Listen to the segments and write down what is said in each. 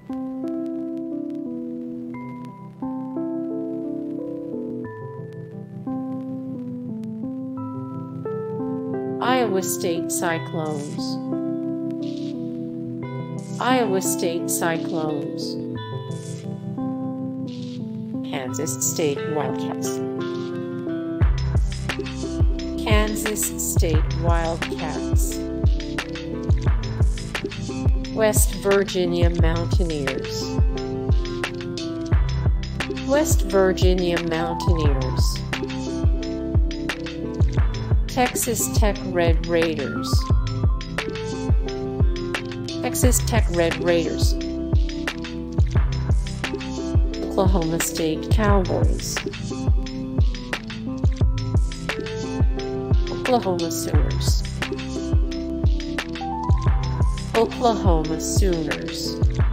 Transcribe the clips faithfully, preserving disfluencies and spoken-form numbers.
Iowa State Cyclones. Iowa State Cyclones. Kansas State Wildcats. Kansas State Wildcats. West Virginia Mountaineers. West Virginia Mountaineers. Texas Tech Red Raiders. Texas Tech Red Raiders. Oklahoma State Cowboys. Oklahoma Sooners. Oklahoma Sooners.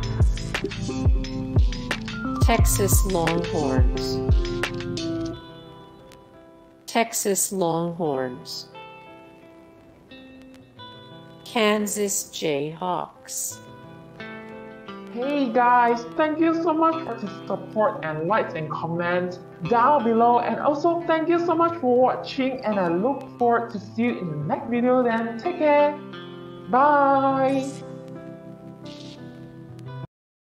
Texas Longhorns. Texas Longhorns. Kansas Jayhawks. Hey guys, thank you so much for the support and likes and comments down below, and also thank you so much for watching, and I look forward to see you in the next video. Then take care. Bye.